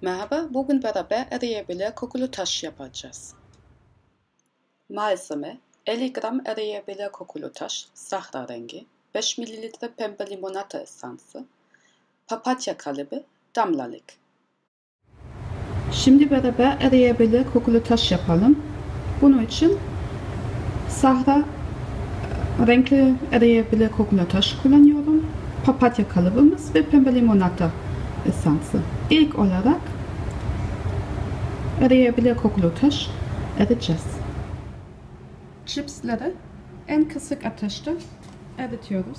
Merhaba, bugün beraber eriyebilir kokulu taş yapacağız. Malzeme: 50 gram eriyebilir kokulu taş, sahra rengi, 5 ml pembe limonata esansı, papatya kalıbı, damlalık. Şimdi beraber eriyebilir kokulu taş yapalım. Bunun için sahra renkli eriyebilir kokulu taş kullanıyorum. Papatya kalıbımız ve pembe limonata esansı. İlk olarak eriyebilir kokulu taş eriteceğiz. Çipsleri en kısık ateşte eritiyoruz.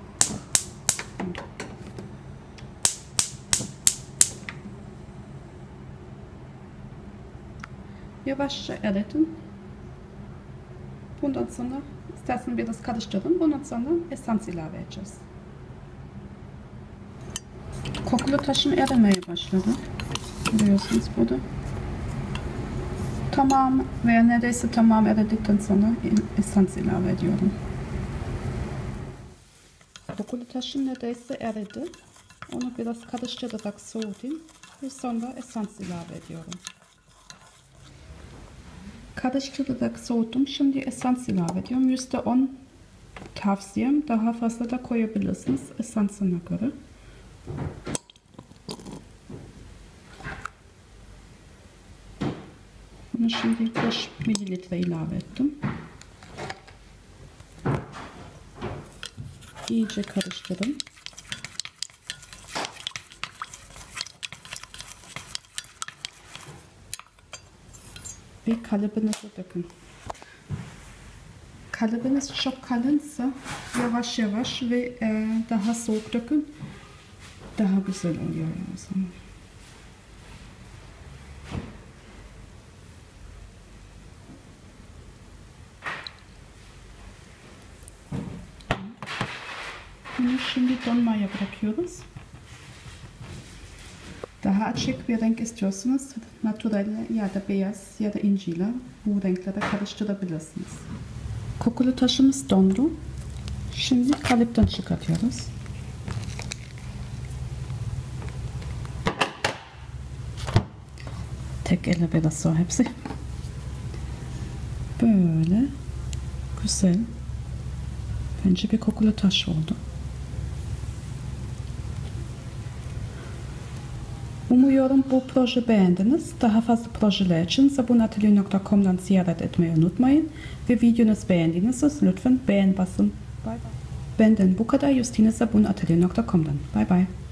Yavaşça eritin. Bundan sonra istersen biraz karıştırın. Bundan sonra esans ilave edeceğiz. Kokulu taşım erimeye başladı. Görüyorsunuz burada. Tamam veya neredeyse tamam eridikten sonra esans ilave ediyorum. Kokulu taşım neredeyse eridi. Onu biraz karıştırarak soğutayım ve sonra esans ilave ediyorum. Karıştırarak soğuttum. Şimdi esans ilave ediyorum. %10 tavsiyem. Daha fazla da koyabilirsiniz esansına göre. Bunu şimdi 5 ml ilave ettim. İyice karıştırın. Ve kalıbınızı dökün. Kalıbınız çok kalınsa yavaş yavaş ve daha soğuk dökün. Daha güzel oluyor o zaman. Bunu şimdi donmaya bırakıyoruz. Daha açık bir renk istiyorsanız natural ya da beyaz ya da inciyle bu renklere karıştırabilirsiniz. Kokulu taşımız dondu. Şimdi kalıptan çıkartıyoruz. Tek elle biraz zor hepsi. Böyle güzel. Bence bir kokulu taş oldu. Umuyorum bu proje beğendiniz. Daha fazla projeler için sabunatelier.com'dan ziyaret etmeyi unutmayın. Ve videonuzu beğendiyseniz lütfen beğen basın. Bye bye. Benden bu kadar. Justine sabunatelier.com'dan. Bye bye.